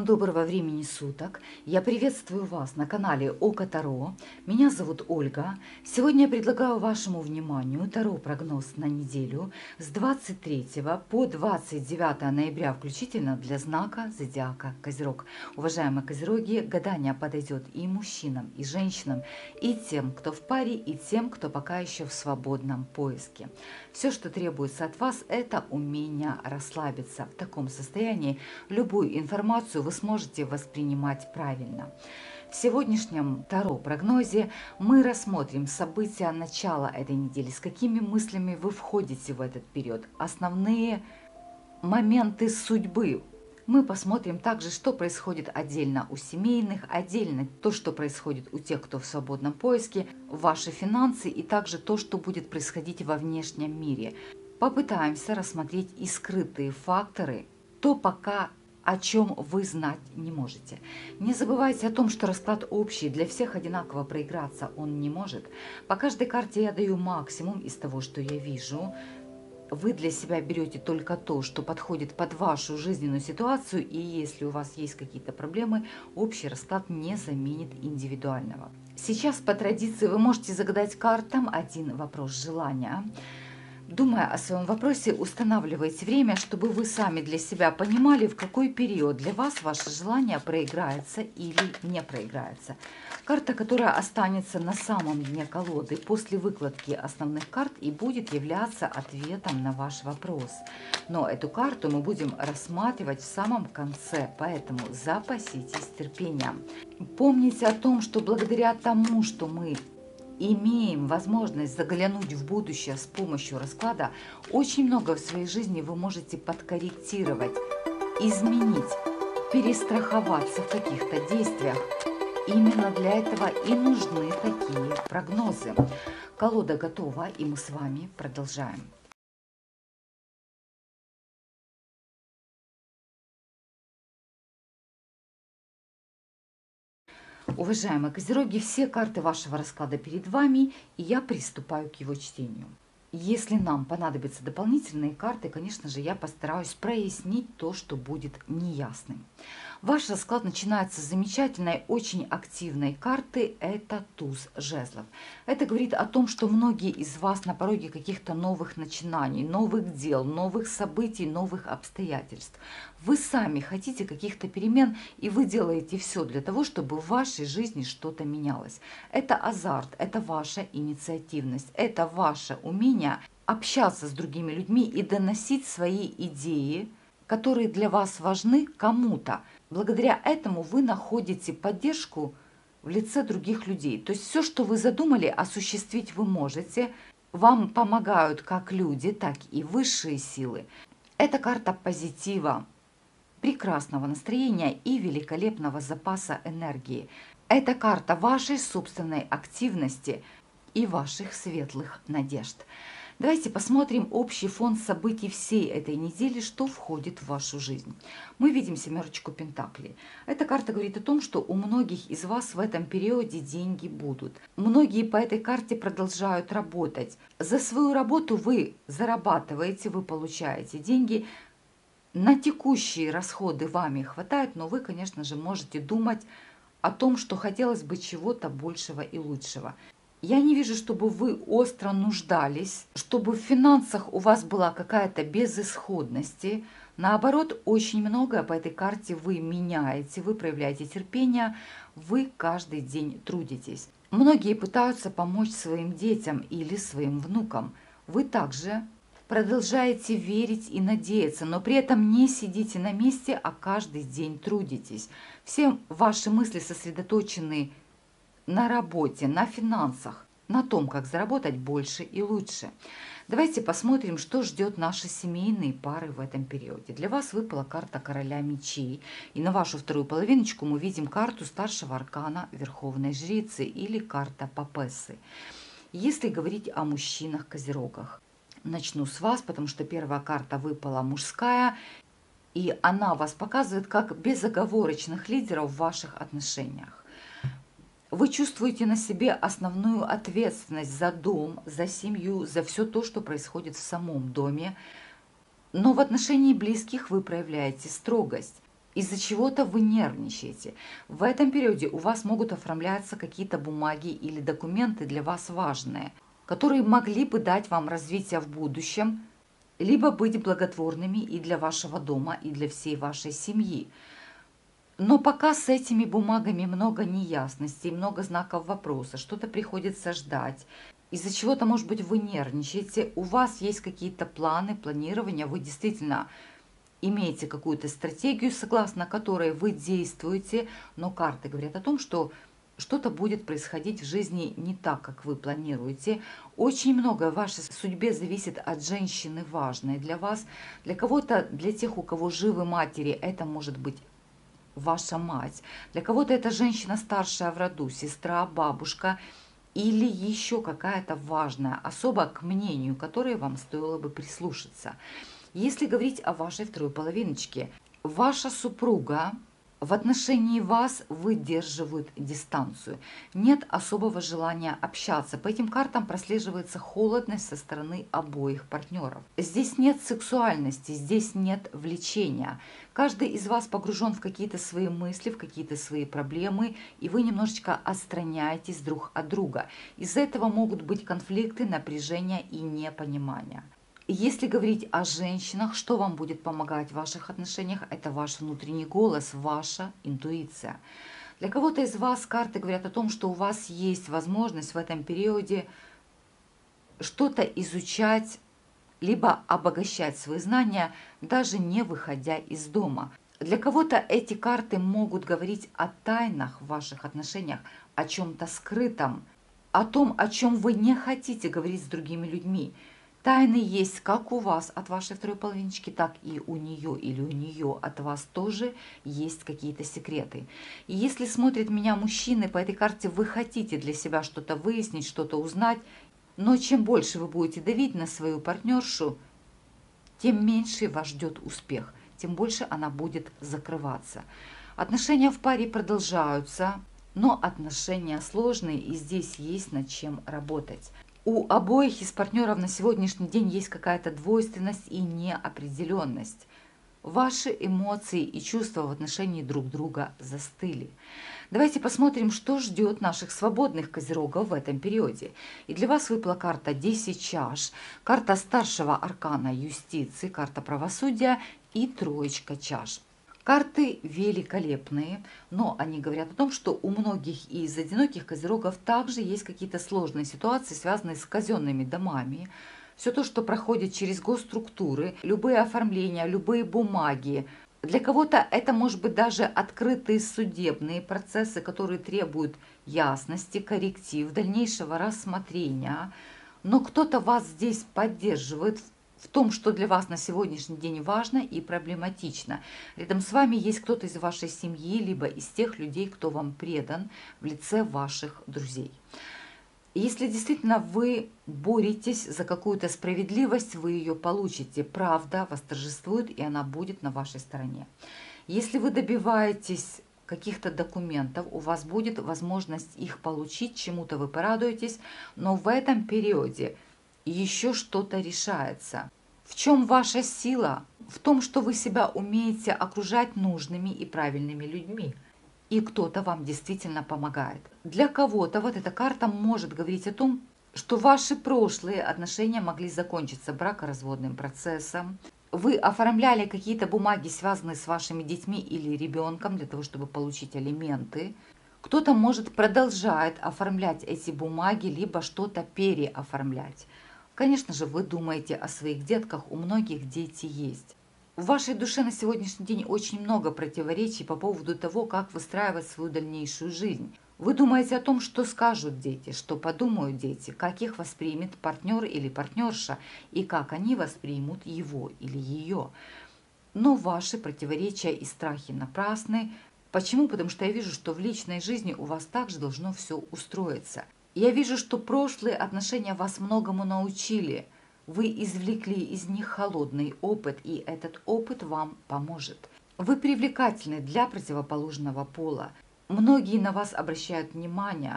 Всем доброго времени суток! Я приветствую вас на канале Око Таро. Меня зовут Ольга. Сегодня я предлагаю вашему вниманию Таро-прогноз на неделю с 23 по 29 ноября включительно для знака зодиака Козерог. Уважаемые Козероги, гадание подойдет и мужчинам, и женщинам, и тем, кто в паре, и тем, кто пока еще в свободном поиске. Все, что требуется от вас, это умение расслабиться. В таком состоянии любую информацию вы сможете воспринимать правильно. В сегодняшнем Таро-прогнозе мы рассмотрим события начала этой недели, с какими мыслями вы входите в этот период, основные моменты судьбы. Мы посмотрим также, что происходит отдельно у семейных, отдельно то, что происходит у тех, кто в свободном поиске, ваши финансы и также то, что будет происходить во внешнем мире. Попытаемся рассмотреть и скрытые факторы, то пока о чем вы знать не можете. Не забывайте о том, что расклад общий, для всех одинаково проиграться он не может. По каждой карте я даю максимум из того, что я вижу. Вы для себя берете только то, что подходит под вашу жизненную ситуацию, и если у вас есть какие-то проблемы, общий расклад не заменит индивидуального. Сейчас по традиции вы можете загадать картам один вопрос желания. Думая о своем вопросе, устанавливайте время, чтобы вы сами для себя понимали, в какой период для вас ваше желание проиграется или не проиграется. Карта, которая останется на самом дне колоды после выкладки основных карт и будет являться ответом на ваш вопрос. Но эту карту мы будем рассматривать в самом конце, поэтому запаситесь терпением. Помните о том, что благодаря тому, что мы имеем возможность заглянуть в будущее с помощью расклада, очень много в своей жизни вы можете подкорректировать, изменить, перестраховаться в каких-то действиях. Именно для этого и нужны такие прогнозы. Колода готова, и мы с вами продолжаем. Уважаемые Козероги, все карты вашего расклада перед вами, и я приступаю к его чтению. Если нам понадобятся дополнительные карты, конечно же, я постараюсь прояснить то, что будет неясным. Ваш расклад начинается с замечательной, очень активной карты. Это туз жезлов. Это говорит о том, что многие из вас на пороге каких-то новых начинаний, новых дел, новых событий, новых обстоятельств. Вы сами хотите каких-то перемен, и вы делаете все для того, чтобы в вашей жизни что-то менялось. Это азарт, это ваша инициативность, это ваше умение общаться с другими людьми и доносить свои идеи, которые для вас важны, кому-то. Благодаря этому вы находите поддержку в лице других людей. То есть все, что вы задумали, осуществить вы можете. Вам помогают как люди, так и высшие силы. Это карта позитива, прекрасного настроения и великолепного запаса энергии. Это карта вашей собственной активности и ваших светлых надежд. Давайте посмотрим общий фон событий всей этой недели, что входит в вашу жизнь. Мы видим семерочку пентаклей. Эта карта говорит о том, что у многих из вас в этом периоде деньги будут. Многие по этой карте продолжают работать. За свою работу вы зарабатываете, вы получаете деньги. На текущие расходы вами хватает, но вы, конечно же, можете думать о том, что хотелось бы чего-то большего и лучшего. Я не вижу, чтобы вы остро нуждались, чтобы в финансах у вас была какая-то безысходность. Наоборот, очень многое по этой карте вы меняете, вы проявляете терпение, вы каждый день трудитесь. Многие пытаются помочь своим детям или своим внукам. Вы также продолжаете верить и надеяться, но при этом не сидите на месте, а каждый день трудитесь. Все ваши мысли сосредоточены на работе, на финансах, на том, как заработать больше и лучше. Давайте посмотрим, что ждет наши семейные пары в этом периоде. Для вас выпала карта короля мечей. И на вашу вторую половиночку мы видим карту старшего аркана верховной жрицы или карта папессы. Если говорить о мужчинах-козерогах, начну с вас, потому что первая карта выпала мужская, и она вас показывает как безоговорочных лидеров в ваших отношениях. Вы чувствуете на себе основную ответственность за дом, за семью, за все то, что происходит в самом доме. Но в отношении близких вы проявляете строгость. Из-за чего-то вы нервничаете. В этом периоде у вас могут оформляться какие-то бумаги или документы для вас важные, которые могли бы дать вам развитие в будущем, либо быть благотворными и для вашего дома, и для всей вашей семьи. Но пока с этими бумагами много неясностей, много знаков вопроса, что-то приходится ждать. Из-за чего-то, может быть, вы нервничаете, у вас есть какие-то планы, планирования, вы действительно имеете какую-то стратегию, согласно которой вы действуете, но карты говорят о том, что что-то будет происходить в жизни не так, как вы планируете. Очень многое в вашей судьбе зависит от женщины важной для вас. Для кого-то, для тех, у кого живы матери, это может быть ваша мать. Для кого-то это женщина старшая в роду, сестра, бабушка или еще какая-то важная особа, к мнению которой вам стоило бы прислушаться. Если говорить о вашей второй половиночке, ваша супруга в отношении вас выдерживает дистанцию. Нет особого желания общаться. По этим картам прослеживается холодность со стороны обоих партнеров. Здесь нет сексуальности, здесь нет влечения. Каждый из вас погружен в какие-то свои мысли, в какие-то свои проблемы, и вы немножечко отстраняетесь друг от друга. Из-за этого могут быть конфликты, напряжение и непонимание. Если говорить о женщинах, что вам будет помогать в ваших отношениях, это ваш внутренний голос, ваша интуиция. Для кого-то из вас карты говорят о том, что у вас есть возможность в этом периоде что-то изучать, либо обогащать свои знания, даже не выходя из дома. Для кого-то эти карты могут говорить о тайнах в ваших отношениях, о чем-то скрытом, о том, о чем вы не хотите говорить с другими людьми. Тайны есть как у вас от вашей второй половиночки, так и у нее или у нее от вас тоже есть какие-то секреты. И если смотрят меня мужчины, по этой карте вы хотите для себя что-то выяснить, что-то узнать, но чем больше вы будете давить на свою партнершу, тем меньше вас ждет успех, тем больше она будет закрываться. Отношения в паре продолжаются, но отношения сложные, и здесь есть над чем работать. У обоих из партнеров на сегодняшний день есть какая-то двойственность и неопределенность. Ваши эмоции и чувства в отношении друг друга застыли. Давайте посмотрим, что ждет наших свободных козерогов в этом периоде. И для вас выпала карта 10 чаш, карта старшего аркана юстиции, карта правосудия и троечка чаш. Карты великолепные, но они говорят о том, что у многих из одиноких козерогов также есть какие-то сложные ситуации, связанные с казенными домами. Все то, что проходит через госструктуры, любые оформления, любые бумаги. Для кого-то это может быть даже открытые судебные процессы, которые требуют ясности, корректив, дальнейшего рассмотрения. Но кто-то вас здесь поддерживает в том, что для вас на сегодняшний день важно и проблематично. Рядом с вами есть кто-то из вашей семьи, либо из тех людей, кто вам предан в лице ваших друзей. Если действительно вы боретесь за какую-то справедливость, вы ее получите. Правда восторжествует, и она будет на вашей стороне. Если вы добиваетесь каких-то документов, у вас будет возможность их получить, чему-то вы порадуетесь, но в этом периоде еще что-то решается. В чем ваша сила? В том, что вы себя умеете окружать нужными и правильными людьми. И кто-то вам действительно помогает. Для кого-то вот эта карта может говорить о том, что ваши прошлые отношения могли закончиться бракоразводным процессом. Вы оформляли какие-то бумаги, связанные с вашими детьми или ребенком, для того, чтобы получить алименты. Кто-то, может, продолжает оформлять эти бумаги, либо что-то переоформлять. Конечно же, вы думаете о своих детках, у многих дети есть. В вашей душе на сегодняшний день очень много противоречий по поводу того, как выстраивать свою дальнейшую жизнь. Вы думаете о том, что скажут дети, что подумают дети, как их воспримет партнер или партнерша, и как они воспримут его или ее. Но ваши противоречия и страхи напрасны. Почему? Потому что я вижу, что в личной жизни у вас также должно все устроиться. Я вижу, что прошлые отношения вас многому научили. Вы извлекли из них холодный опыт, и этот опыт вам поможет. Вы привлекательны для противоположного пола. Многие на вас обращают внимание.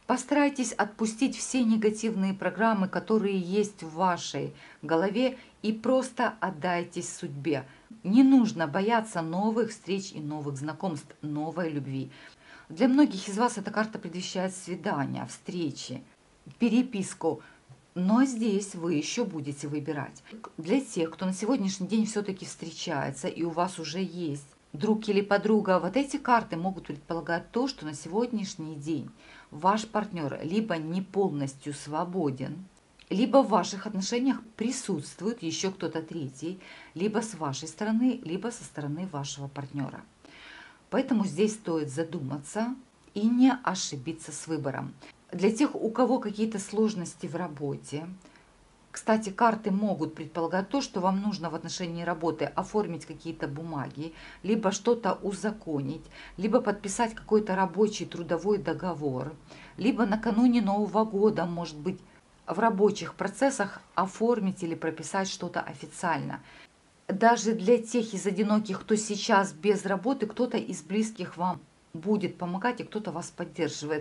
Постарайтесь отпустить все негативные программы, которые есть в вашей голове, и просто отдайтесь судьбе. Не нужно бояться новых встреч и новых знакомств, новой любви. Для многих из вас эта карта предвещает свидания, встречи, переписку. Но здесь вы еще будете выбирать. Для тех, кто на сегодняшний день все-таки встречается, и у вас уже есть друг или подруга, вот эти карты могут предполагать то, что на сегодняшний день ваш партнер либо не полностью свободен, либо в ваших отношениях присутствует еще кто-то третий, либо с вашей стороны, либо со стороны вашего партнера. Поэтому здесь стоит задуматься и не ошибиться с выбором. Для тех, у кого какие-то сложности в работе, кстати, карты могут предполагать то, что вам нужно в отношении работы оформить какие-то бумаги, либо что-то узаконить, либо подписать какой-то рабочий трудовой договор, либо накануне Нового года, может быть, в рабочих процессах оформить или прописать что-то официально. Даже для тех из одиноких, кто сейчас без работы, кто-то из близких вам будет помогать и кто-то вас поддерживает.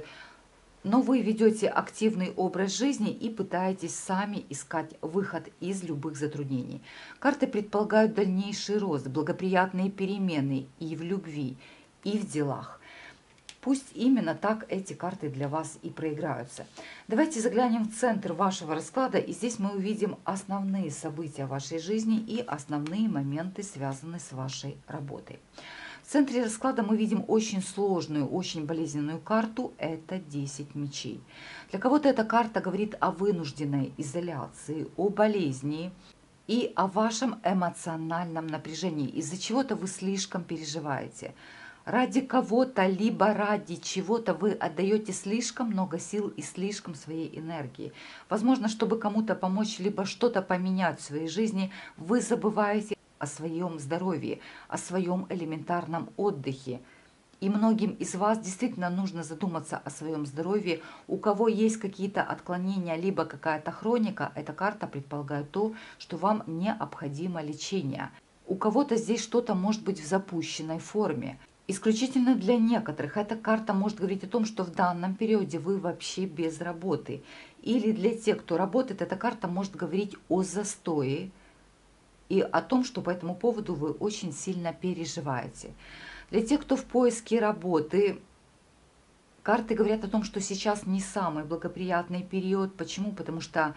Но вы ведете активный образ жизни и пытаетесь сами искать выход из любых затруднений. Карты предполагают дальнейший рост, благоприятные перемены и в любви, и в делах. Пусть именно так эти карты для вас и проиграются. Давайте заглянем в центр вашего расклада, и здесь мы увидим основные события вашей жизни и основные моменты, связанные с вашей работой. В центре расклада мы видим очень сложную, очень болезненную карту. Это 10 мечей. Для кого-то эта карта говорит о вынужденной изоляции, о болезни и о вашем эмоциональном напряжении. Из-за чего-то вы слишком переживаете. Ради кого-то, либо ради чего-то вы отдаете слишком много сил и слишком своей энергии. Возможно, чтобы кому-то помочь, либо что-то поменять в своей жизни, вы забываете о своем здоровье, о своем элементарном отдыхе. И многим из вас действительно нужно задуматься о своем здоровье. У кого есть какие-то отклонения, либо какая-то хроника, эта карта предполагает то, что вам необходимо лечение. У кого-то здесь что-то может быть в запущенной форме. Исключительно для некоторых эта карта может говорить о том, что в данном периоде вы вообще без работы. Или для тех, кто работает, эта карта может говорить о застое и о том, что по этому поводу вы очень сильно переживаете. Для тех, кто в поиске работы, карты говорят о том, что сейчас не самый благоприятный период. Почему? Потому что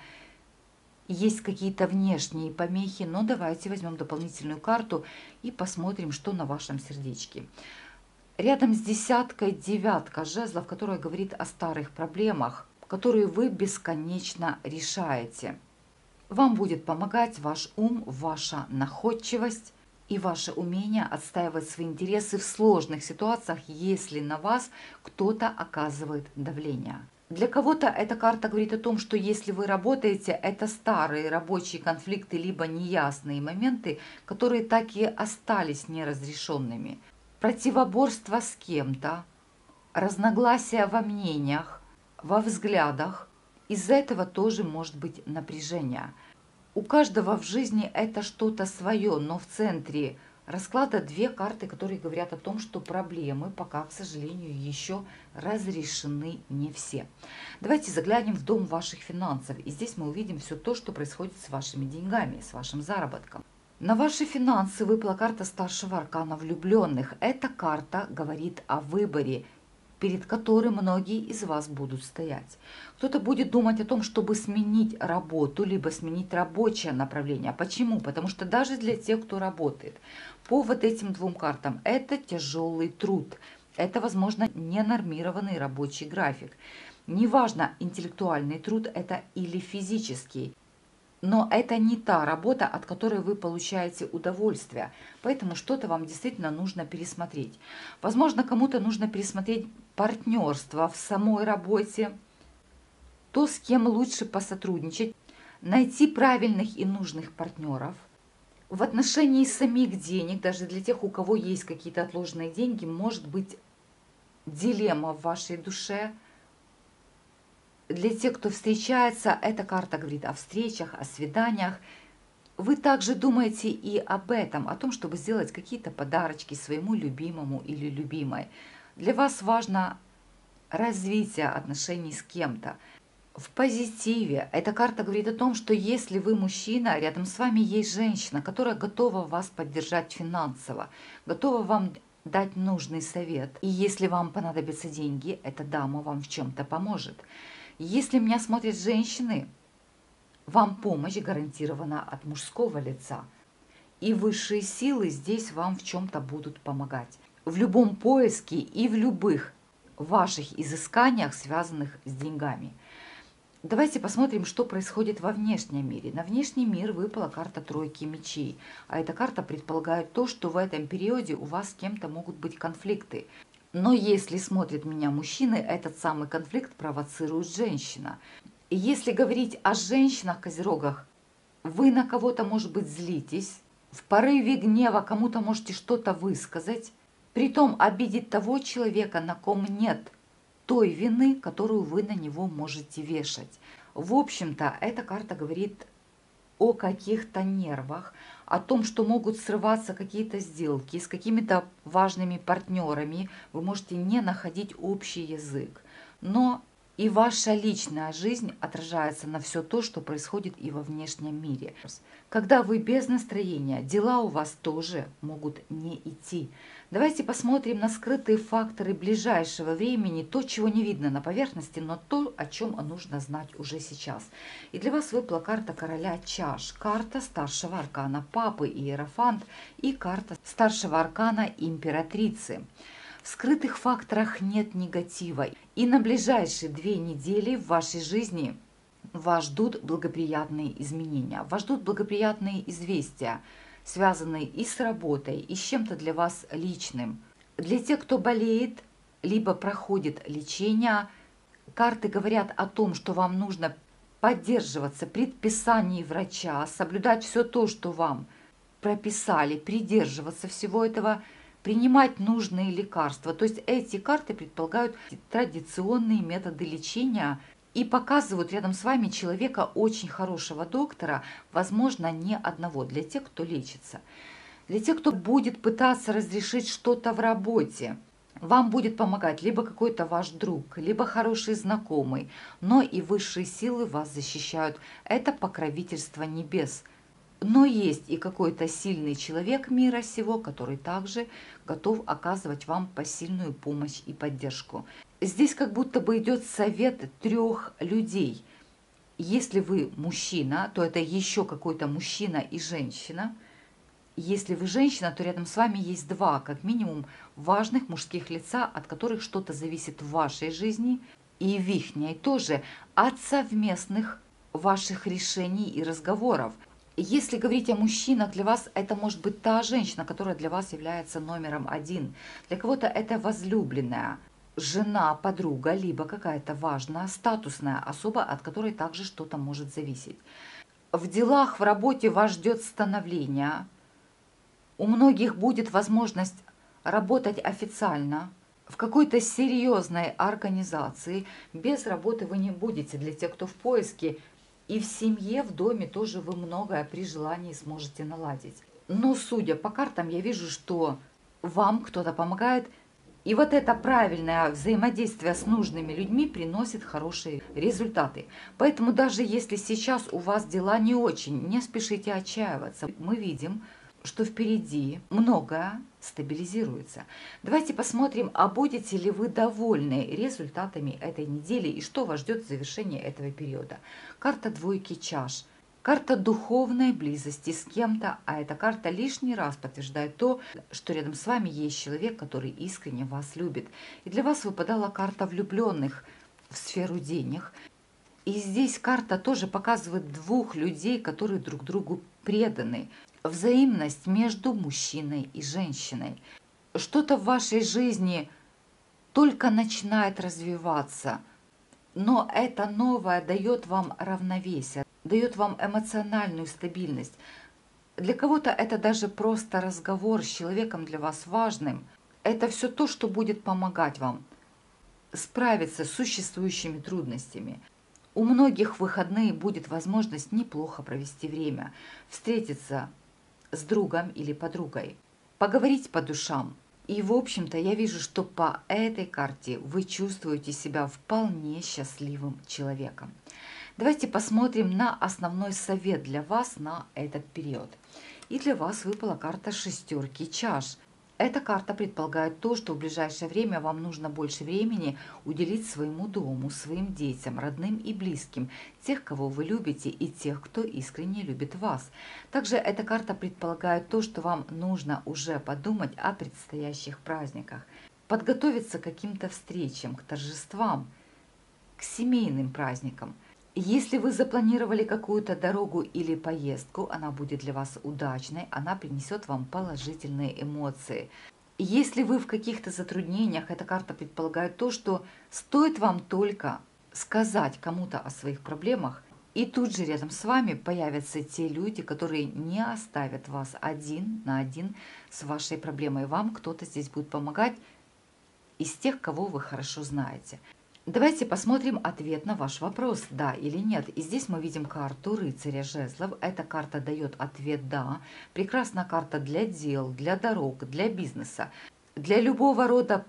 есть какие-то внешние помехи, но давайте возьмем дополнительную карту и посмотрим, что на вашем сердечке. Рядом с десяткой девятка жезлов, которая говорит о старых проблемах, которые вы бесконечно решаете. Вам будет помогать ваш ум, ваша находчивость и ваше умение отстаивать свои интересы в сложных ситуациях, если на вас кто-то оказывает давление. Для кого-то эта карта говорит о том, что если вы работаете, это старые рабочие конфликты, либо неясные моменты, которые так и остались неразрешенными. Противоборство с кем-то, разногласия во мнениях, во взглядах. Из-за этого тоже может быть напряжение. У каждого в жизни это что-то свое, но в центре расклада две карты, которые говорят о том, что проблемы пока, к сожалению, еще разрешены не все. Давайте заглянем в дом ваших финансов. И здесь мы увидим все то, что происходит с вашими деньгами, с вашим заработком. На ваши финансы выпала карта старшего аркана влюбленных. Эта карта говорит о выборе, перед которым многие из вас будут стоять. Кто-то будет думать о том, чтобы сменить работу, либо сменить рабочее направление. Почему? Потому что даже для тех, кто работает, по вот этим двум картам это тяжелый труд. Это, возможно, ненормированный рабочий график. Неважно, интеллектуальный труд это или физический. Но это не та работа, от которой вы получаете удовольствие. Поэтому что-то вам действительно нужно пересмотреть. Возможно, кому-то нужно пересмотреть партнерство в самой работе, то, с кем лучше посотрудничать, найти правильных и нужных партнеров. В отношении самих денег, даже для тех, у кого есть какие-то отложенные деньги, может быть дилемма в вашей душе. Для тех, кто встречается, эта карта говорит о встречах, о свиданиях. Вы также думаете и об этом, о том, чтобы сделать какие-то подарочки своему любимому или любимой. Для вас важно развития отношений с кем-то. В позитиве эта карта говорит о том, что если вы мужчина, рядом с вами есть женщина, которая готова вас поддержать финансово, готова вам дать нужный совет. И если вам понадобятся деньги, эта дама вам в чем-то поможет. Если меня смотрят женщины, вам помощь гарантирована от мужского лица. И высшие силы здесь вам в чем-то будут помогать. В любом поиске и в любых ваших изысканиях, связанных с деньгами. Давайте посмотрим, что происходит во внешнем мире. На внешний мир выпала карта тройки мечей. А эта карта предполагает то, что в этом периоде у вас с кем-то могут быть конфликты. Но если смотрит меня мужчины, этот самый конфликт провоцирует женщина. И если говорить о женщинах-козерогах, вы на кого-то, может быть, злитесь, в порыве гнева кому-то можете что-то высказать, притом обидеть того человека, на ком нет той вины, которую вы на него можете вешать. В общем-то, эта карта говорит о каких-то нервах, о том, что могут срываться какие-то сделки с какими-то важными партнерами, вы можете не находить общий язык. Но и ваша личная жизнь отражается на все то, что происходит и во внешнем мире. Когда вы без настроения, дела у вас тоже могут не идти. Давайте посмотрим на скрытые факторы ближайшего времени, то, чего не видно на поверхности, но то, о чем нужно знать уже сейчас. И для вас выпала карта короля чаш, карта старшего аркана папы Иерофант и карта старшего аркана императрицы. В скрытых факторах нет негатива, и на ближайшие 2 недели в вашей жизни вас ждут благоприятные изменения, вас ждут благоприятные известия, связанные и с работой, и с чем-то для вас личным. Для тех, кто болеет, либо проходит лечение, карты говорят о том, что вам нужно поддерживаться предписаний врача, соблюдать все то, что вам прописали, придерживаться всего этого, принимать нужные лекарства. То есть эти карты предполагают традиционные методы лечения и показывают рядом с вами человека, очень хорошего доктора, возможно, не одного, для тех, кто лечится. Для тех, кто будет пытаться разрешить что-то в работе, вам будет помогать либо какой-то ваш друг, либо хороший знакомый, но и высшие силы вас защищают. Это покровительство небес. Но есть и какой-то сильный человек мира сего, который также готов оказывать вам посильную помощь и поддержку. Здесь как будто бы идет совет 3 людей. Если вы мужчина, то это еще какой-то мужчина и женщина. Если вы женщина, то рядом с вами есть 2, как минимум, важных мужских лица, от которых что-то зависит в вашей жизни и в ихней тоже, от совместных ваших решений и разговоров. Если говорить о мужчинах, для вас это может быть та женщина, которая для вас является номером 1. Для кого-то это возлюбленная, жена, подруга, либо какая-то важная, статусная особа, от которой также что-то может зависеть. В делах, в работе вас ждет становление. У многих будет возможность работать официально, в какой-то серьезной организации. Без работы вы не будете. Для тех, кто в поиске, и в семье, в доме тоже вы многое при желании сможете наладить. Но судя по картам, я вижу, что вам кто-то помогает. И вот это правильное взаимодействие с нужными людьми приносит хорошие результаты. Поэтому даже если сейчас у вас дела не очень, не спешите отчаиваться. Мы видим, что впереди многое стабилизируется. Давайте посмотрим, а будете ли вы довольны результатами этой недели и что вас ждет в завершении этого периода. Карта двойки чаш. Карта духовной близости с кем-то, а эта карта лишний раз подтверждает то, что рядом с вами есть человек, который искренне вас любит. И для вас выпадала карта влюбленных в сферу денег. И здесь карта тоже показывает 2 людей, которые друг другу преданы. Взаимность между мужчиной и женщиной. Что-то в вашей жизни только начинает развиваться, но это новое дает вам равновесие, дает вам эмоциональную стабильность. Для кого-то это даже просто разговор с человеком для вас важным. Это все то, что будет помогать вам справиться с существующими трудностями. У многих в выходные будет возможность неплохо провести время, встретиться с другом или подругой, поговорить по душам. И, в общем-то, я вижу, что по этой карте вы чувствуете себя вполне счастливым человеком. Давайте посмотрим на основной совет для вас на этот период. И для вас выпала карта шестерки чаш. Эта карта предполагает то, что в ближайшее время вам нужно больше времени уделить своему дому, своим детям, родным и близким, тех, кого вы любите, и тех, кто искренне любит вас. Также эта карта предполагает то, что вам нужно уже подумать о предстоящих праздниках, подготовиться к каким-то встречам, к торжествам, к семейным праздникам. Если вы запланировали какую-то дорогу или поездку, она будет для вас удачной, она принесет вам положительные эмоции. Если вы в каких-то затруднениях, эта карта предполагает то, что стоит вам только сказать кому-то о своих проблемах, и тут же рядом с вами появятся те люди, которые не оставят вас один на один с вашей проблемой. Вам кто-то здесь будет помогать из тех, кого вы хорошо знаете. Давайте посмотрим ответ на ваш вопрос, да или нет. И здесь мы видим карту рыцаря жезлов. Эта карта дает ответ «да». Прекрасная карта для дел, для дорог, для бизнеса, для любого рода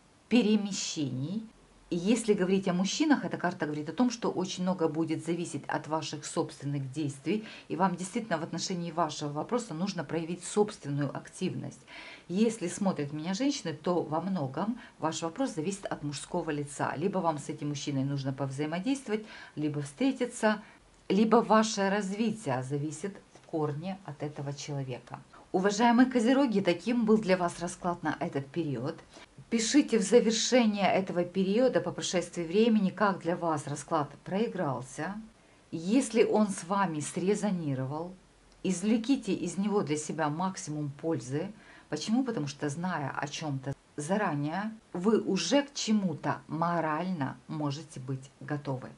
перемещений. И если говорить о мужчинах, эта карта говорит о том, что очень много будет зависеть от ваших собственных действий, и вам действительно в отношении вашего вопроса нужно проявить собственную активность. Если смотрят меня женщины, то во многом ваш вопрос зависит от мужского лица. Либо вам с этим мужчиной нужно повзаимодействовать, либо встретиться, либо ваше развитие зависит в корне от этого человека. Уважаемые козероги, таким был для вас расклад на этот период. Пишите в завершение этого периода по прошествии времени, как для вас расклад проигрался. Если он с вами срезонировал, извлеките из него для себя максимум пользы. Почему? Потому что, зная о чем-то заранее, вы уже к чему-то морально можете быть готовы.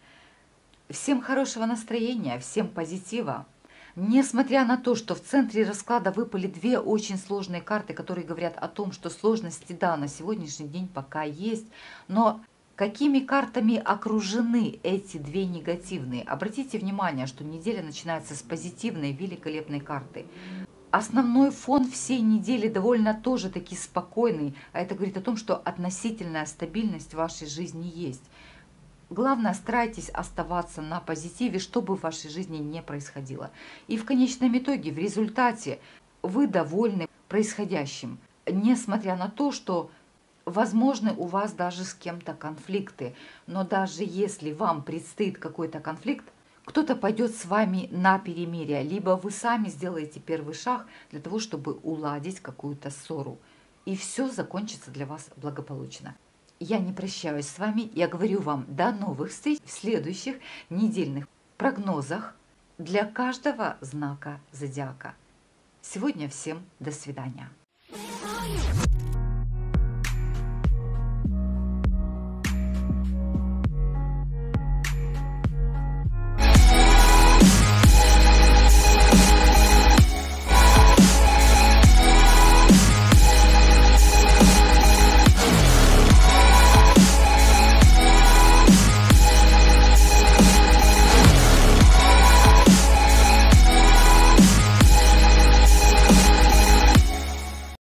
Всем хорошего настроения, всем позитива. Несмотря на то, что в центре расклада выпали две очень сложные карты, которые говорят о том, что сложности, да, на сегодняшний день пока есть, но какими картами окружены эти две негативные? Обратите внимание, что неделя начинается с позитивной, великолепной карты. Основной фон всей недели довольно тоже таки спокойный, а это говорит о том, что относительная стабильность в вашей жизни есть. Главное, старайтесь оставаться на позитиве, что бы в вашей жизни не происходило. И в конечном итоге, в результате, вы довольны происходящим, несмотря на то, что возможны у вас даже с кем-то конфликты. Но даже если вам предстоит какой-то конфликт, кто-то пойдет с вами на перемирие, либо вы сами сделаете первый шаг для того, чтобы уладить какую-то ссору. И все закончится для вас благополучно. Я не прощаюсь с вами, я говорю вам до новых встреч в следующих недельных прогнозах для каждого знака зодиака. Сегодня всем до свидания.